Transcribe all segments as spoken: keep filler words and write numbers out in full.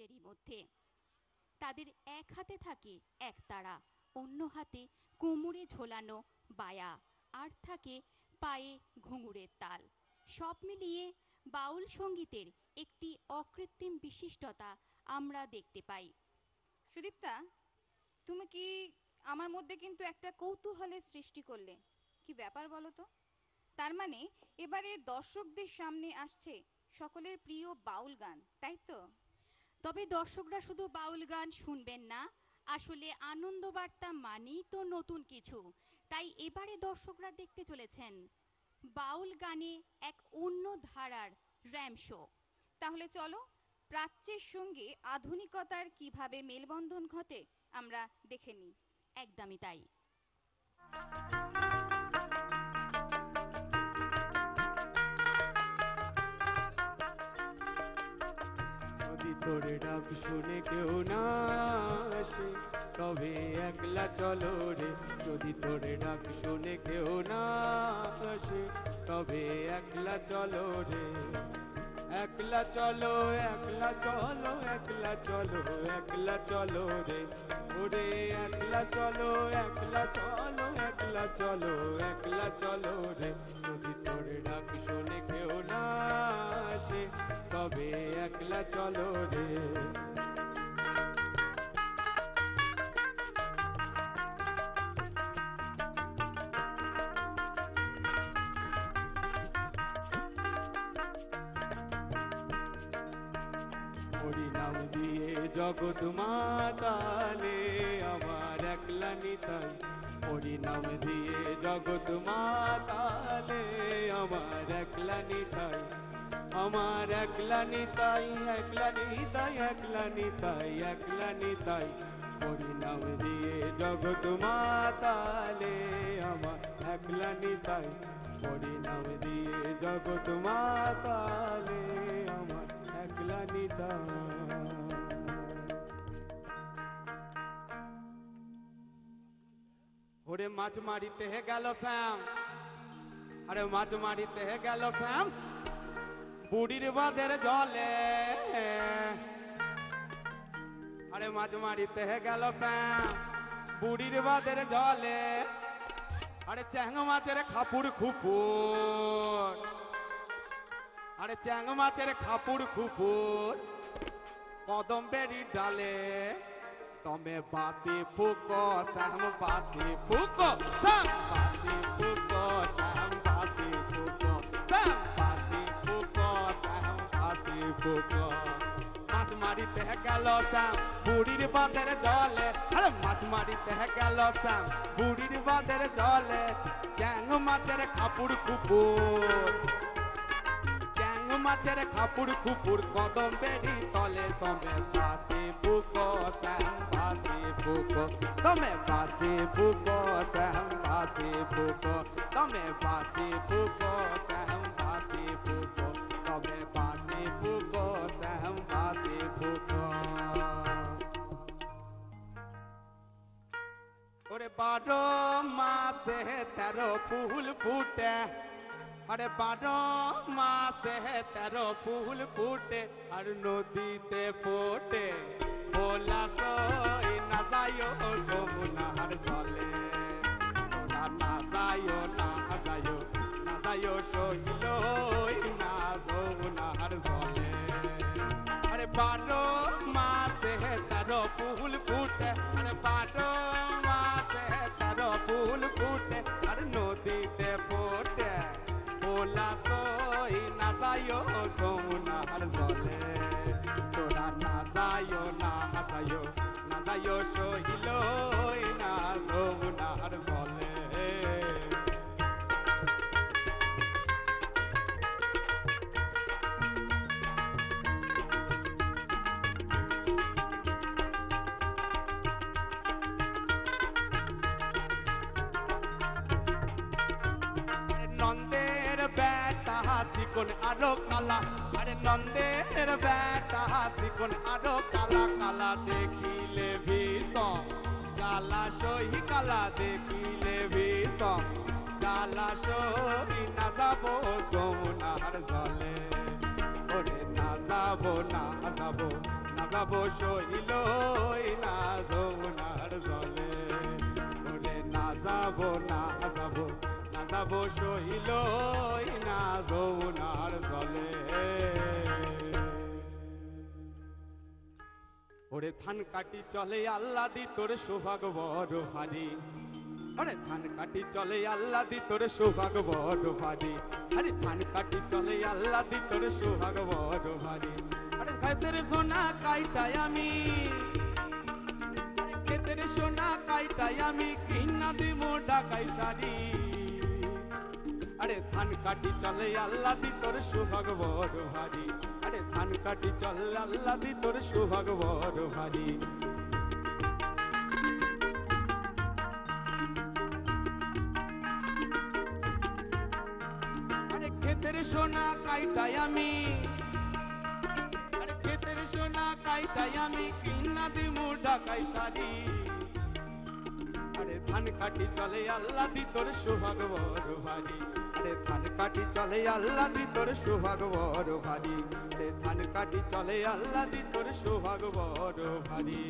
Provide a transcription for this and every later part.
এরই মধ্যে। তাদের এক হাতে থাকে একতারা, অন্য হাতে কোমরে ঝোলানো বায়া, আর থাকে পায়ে ঘুঙুরের তাল। সব মিলিয়ে বাউল সঙ্গীতের একটি অকৃত্রিম বিশিষ্টতা আমরা দেখতে পাই। সুদীপ্তা, তুমি কি আমার মধ্যে কিন্তু একটা কৌতূহলের সৃষ্টি করলে। কি ব্যাপার বলো তো? তার মানে এবারে দর্শকদের সামনে আসছে সকলের প্রিয় বাউল গান, তাই তো? তবে দর্শকরা শুধু বাউল গান শুনবেন না, আসলে আনন্দবার্তা মানেই তো নতুন কিছু। তাই এবারে দর্শকরা দেখতে চলেছেন বাউল গানে এক অন্য ধারার র্যাম শো। তাহলে চলো প্রাচ্যের সঙ্গে আধুনিকতার কিভাবে মেলবন্ধন ঘটে আমরা দেখে নিই। একদমই তাই। যদি তোরে ডাক শুনে কেউ না আসে তবে একলা চলো রে, যদি তোরে ডাক শুনে কেউ না আসে তবে একলা চলো রে। একলা চলো একলা চলো একলা চলো একলা চলো রে, ওরে একলা চলো একলা চলো একলা চলো একলা চলো রে। যদি তোরে ডাক শুনে কেউ না আসে তবে একলা চলো রে। হরিনাম দিয়ে জগৎ মাতালে আমার একলা নিতাই, হরিনাম দিয়ে জগৎ মাতালে আমার একলা নিতাই, আমার একলা নিতাই একলা নিতাই একলা নিতাই একলা নিতাই। হরিনাম দিয়ে জগৎ মাতালে আমার একলা নিতাই, হরিনাম দিয়ে জগৎ মাতালে আমার একলা নিতাই। ওরে মাছ মারিতে গেল শ্যাম, আরে মাছ মারিতে গেল শ্যাম বুড়ির বাঁধের জলে, আরে মাছ মারিতে গেল শ্যাম বুড়ির বাঁধের জলে। আরে চ্যাং মাছের খাপুর খুপুর, আরে চ্যাং মাছের খাপুর খুপুর কদম বেরি ডালে। তমে বাসি ফুকো শ্যাম বাসি ফুকো শ্যাম বাসি ফুকো শ্যাম বাসি ফুকো শ্যাম বাসি ফুকো শ্যাম বাসি ফুকো। মাছ মারিতে গেল শ্যাম বুড়ির বাঁধের জলে, আরে মাছ মারিতে গেল শ্যাম বুড়ির বাঁধের জলে। চ্যাং মাছের খাপুর কুপুর, চ্যাং মাছের খাপুর কুপুর কদম বেরি তলে। তমে বাসি ফুকো শ্যাম বাসি ফুকো, তমে বাসি ফুকো শ্যাম বাসি ফুকো, তমে বাসি ফুকো শ্যাম বাসি ফুকো, তমে বাসি ফুকো শ্যাম বাসি ফুকো। ওরে বারো মাসে তেরো ফুল ফুটে, আরে বারো মাসে তেরো ফুল ফুটে আর নদীতে ফোটে ভোলা সই না যায়ও যমুনার জলে। ওরা না যায়ও না যায়ও না যায়ও সইল না যমুনার জলে। আরে বারো মাসে তেরো ফুল ফুটে, আরে বারো মাসে তেরো ফুল ফুটে আর নদীতে ফোটে ভোলা সই না যায়ও যমুনার জলে। তোরা না যায়ও না যায়ও না যায়ও সইল না যমুনার জলে। নন্দের বেটা চিকন আরো কালা, আরে নন্দের বেটা চিকন আরো কালা, কালা দেখিলে ভীষণ কালা সহি, কালা দেখিলে ভীষণ কালা সহি না যাবো যমুনার জলে। ওরে না যাবো না যাবো না নাচাবো শৈল না যমুনার জলে ওরে নাচাবো নাচাবো নাচাবো শৈল না যমুনার জলে ওরে ধান কাটি চলে আল্লাহ দি তোর সোহাগ বড় ভারী আরে ধান কাটি চলে আল্লাহ দি তোর সোহাগ বড় ভারী আরে ধান কাটি চলে আল্লাহ দি তোর সোহাগ বড় ভারী আরে খেতের সোনা কাইটাই আমি আরে খেতের সোনা কাইটাই আমি কিনা দিমো ঢাকাই শাড়ি আরে ধান কাটি চলে আল্লাহ দি তোর সোহাগ বড় ভারী আরে ধান কাটি চলে আল্লাহ দি তোর সোহাগ বড় ভারী আরে ক্ষেতের সোনা কাইটাই আমি আরে ক্ষেতের সোনা কাইটাই আমি কিনা দিমু ঢাকাই শাড়ি আরে ধান কাটি চলে আল্লাহ দি তোর সোহাগ বড় ভারী আরে ধান কাটি চলে আল্লাহ দি তোর সোহাগ বড় ভারী আরে ধান কাটি চলে আল্লাহ দি তোর সোহাগ বড় ভারী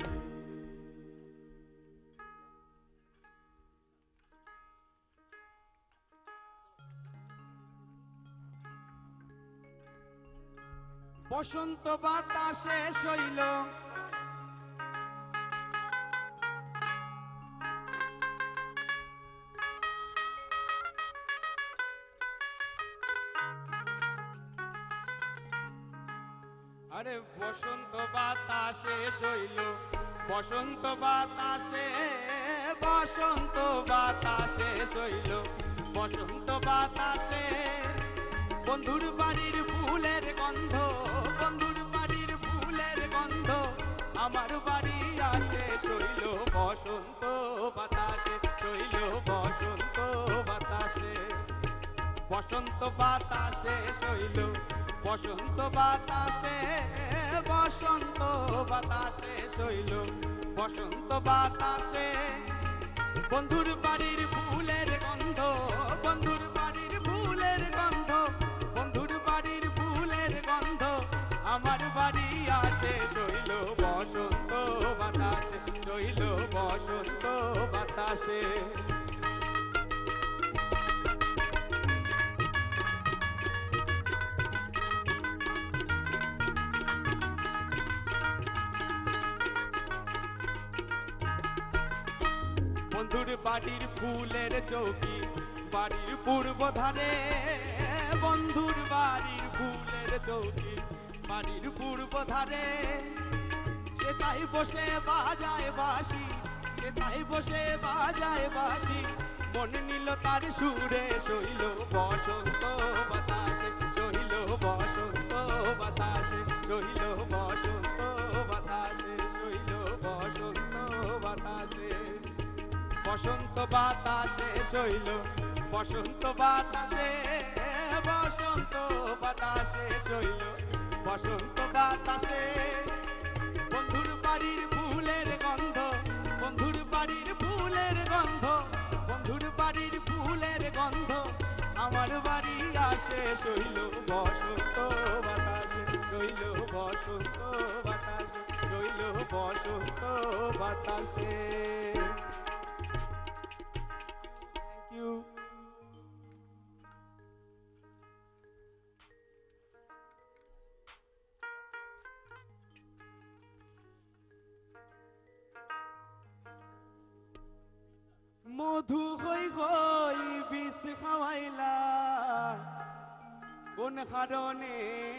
বসন্ত বাতাসে শৈল আরে বসন্ত বাতাসে শৈল বসন্ত বাতাসে বসন্ত বাতাসে শৈল বসন্ত বাতাসে বন্ধুর বাড়ির ফুলের গন্ধ বন্ধুর বাড়ির ফুলের গন্ধ আমার বাড়ি আসে শৈল বসন্ত বাতাসে শৈল বসন্ত বাতাসে বসন্ত বাতাসে শৈল বসন্ত বাতাসে বসন্ত বাতাসে শৈল বসন্ত বাতাসে বন্ধুর বাড়ির ফুলের গন্ধ বন্ধুর বাড়ির ফুলের গন্ধ বন্ধুর বাড়ির ফুলের গন্ধ আমার বাড়ি আসে শৈল বসন্ত বাতাসে শৈল বসন্ত বাতাসে বন্ধুর বাড়ির ফুলের চৌকি বাড়ির পূর্ব ধারে বন্ধুর বাড়ির ফুলের চৌকি বাড়ির পূর্ব ধারে সে তাই বসে বাজায় বাঁশি সে তাই বসে বাজায় বাঁশি মন নিল তার সুরে শৈল বসন্ত বাতাসে শৈল বসন্ত বাতাসে শৈল বসন্ত বাতাসে শৈল বসন্ত বাতাসে বসন্ত বাতাসে শৈল বসন্ত বাতাসে বসন্ত বাতাসে শৈল বসন্ত বাতাসে বন্ধুর বাড়ির ফুলের গন্ধ বন্ধুর বাড়ির ফুলের গন্ধ বন্ধুর বাড়ির ফুলের গন্ধ আমার বাড়ি আসে শৈল বসন্ত বাতাসে শৈল বসন্ত বাতাসে শৈল বসন্ত বাতাসে মধু হই হই বিষ খাওয়াইলা কোন কারণে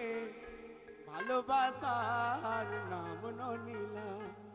ভালোবাসার নাম নিলা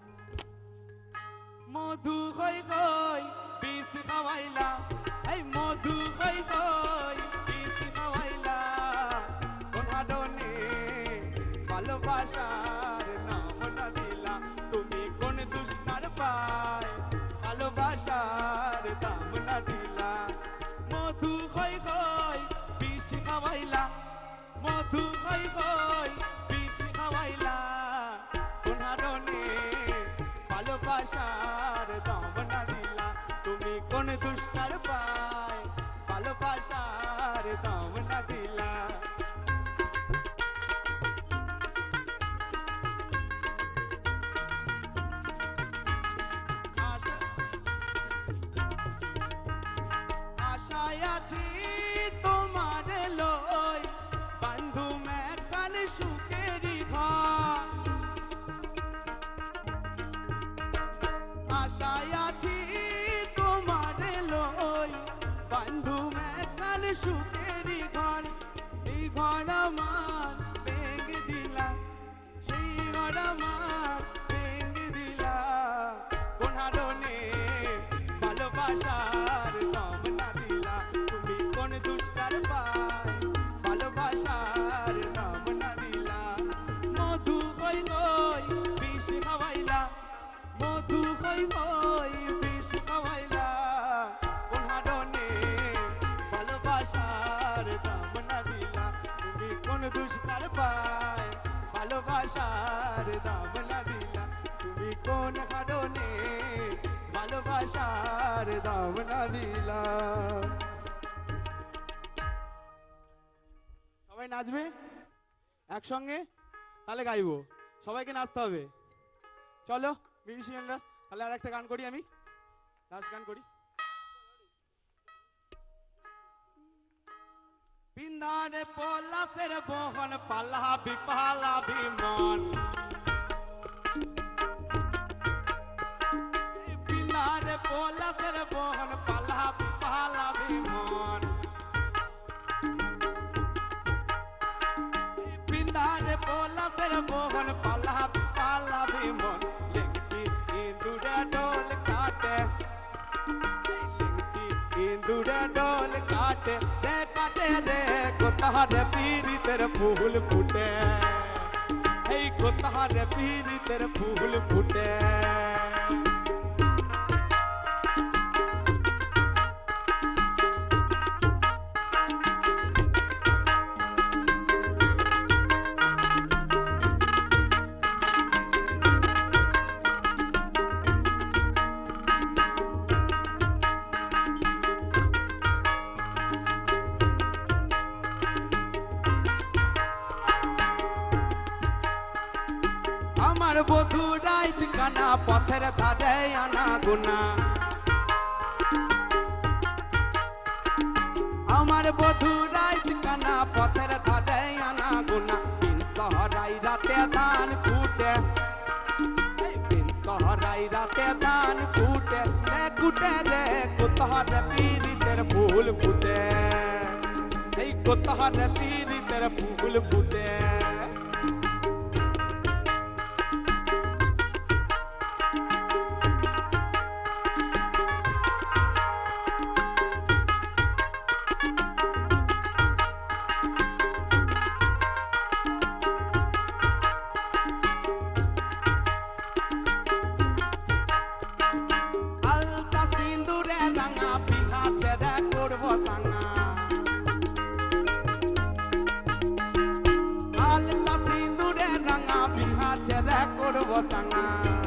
মধু হই হই বিষ খাওয়াইলা এই মধু হই হই বিষ খাওয়াইলা কোন কারণে ভালোবাসার নাম দিলা তুমি কোন দুষ্কার পায় ভালোবাসার দাম না দিলা মধু হই হই বিষ খাওয়াইলা মধু হই হই বিষ খাওয়াইলা সোনারনে ভালোবাসার দাম না দিলা তুমি কোন দুষ্কার পায় ভালোবাসার দাম না দিলা সুখেরই ঘর, এই ঘর আমার ভেঙে দিলা, সেই ঘর আমার ভেঙে দিলা। কোন হারণে ভালোবাসার দাম না দিলা, তুমি কোন দুষ্কার পায় ভালোবাসার নাম না দিলা। মধু হই হই বিষ খাওয়াইলা, মধু হই হই বিষ খাওয়াইলা। কোন হারণে ভালোবাসার দাম না দিলা, তুমি কোন দুষ্কার পায় ভালোবাসার দাম না দিলা, তুমি কোন কারণে ভালোবাসার দাম না দিলা। সবাই নাচবে একসঙ্গে, তাহলে গাইবো, সবাইকে নাচতে হবে। চলো মিউজিশিয়ানরা, তাহলে আর একটা গান করি, আমি লাস্ট গান করি। পিন্ধারে পলাশের বহন পালাবি পালাবি মন, পিন্ধারে পলাশের বহন পালাবি পালাবি মন, পিন্ধারে পলাশের বহন পালাবি পালাবি মন। লেংটি ইন্দুরে ডোল কাটে, ইন্দুরে ডোল কাটে রে কাটে রে, কোথার পীড়িতের ফুল ফুটে, এই কোথার পীড়িতের ফুল ফুটে। আমার বধু রাইত কানা পথের ধারে আনা গুনা, আমার বধু রাইত কানা পথের ধারে আনা গুনা। দিন সহরাই রাতে ধান কুটে, দিন সহরাই রাতে ধান কুটে রে কুটে রে, কোথার পীড়িতের ফুল ফুটে, এই কোথার পীড়িতের ফুল ফুটে। আলতা সিন্দুরে রাঙা বিহা ছেড়ে করব সাঙা, আলতা সিন্দুরে রাঙা বিহা ছেড়ে করব সাঙা,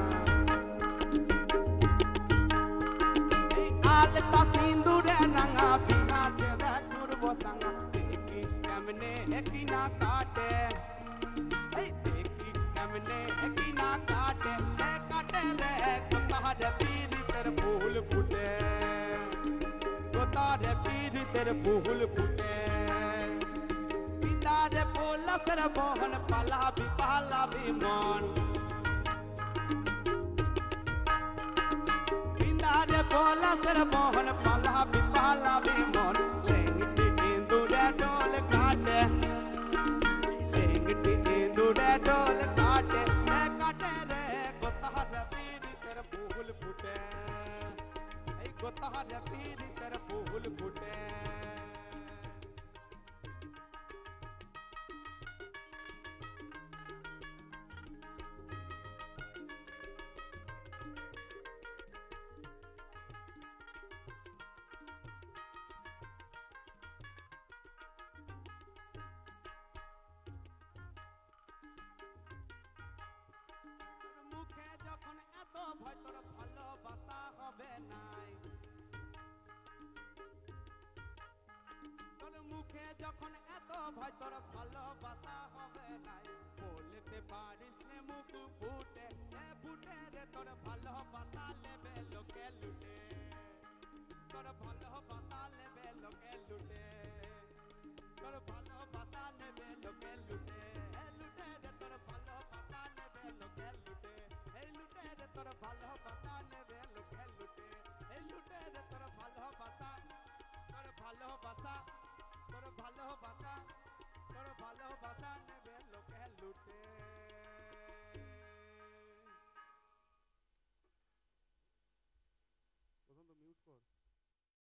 এই আলতা সিন্দুরে রাঙা বিহা ছেড়ে করব সাঙা। দেখি কেমনে একই না কাটে, এই দেখি কেমনে একই না কাটে রে কাটে রে, কোথার পীড়িতের ফুল ফুটে, কোথার পীড়িতের ফুল ফুটে। পিন্দারে পলাশের বহন পালাবি পালাবি মন, পিন্দারে পলাশের বহন পালাবি পালাবি মন। লেংটি ইন্দুরে ডোল কাটে, লেংটি ইন্দুরে ডোল কাটে রে কাটে রে, কোথার পীড়িতের ফুল ফুটে, এই কোথার পীড়িতের ফুল ফুটে। মুখে যখন এত ভয় তোর ভালোবাসা হবে নাই, তোর মুখে যখন এত ভয় তোর ভালোবাসা হবে নাই, বলতে পারিস নে মুখ ফুটে এ ফুটে রে, তোর ভালোবাসা লেবে লোকে লুটে, তোর ভালোবাসা লেবে লোকে লুটে, তোর ভালোবাসা নেবে লোকে লুটে, লুটে রে তোর ভালোবাসা নেবে লোকে লুটে, এই লুটে রে তোর ভালো